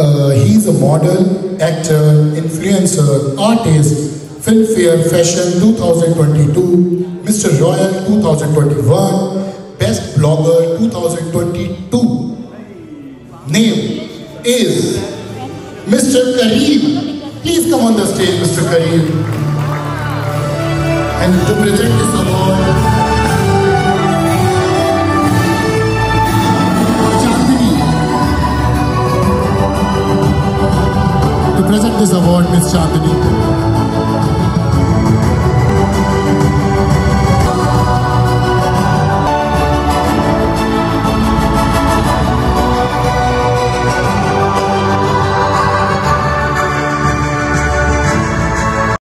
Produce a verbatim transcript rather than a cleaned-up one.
uh, he's a model, actor, influencer, artist, Filmfare Fashion twenty twenty-two, Mister Royal twenty twenty-one, Best Blogger twenty twenty-two. Name is Mister Kareem. Please come on the stage, Mister Kareem. And to present this award, Chandini. To present this award, Miss Chandini.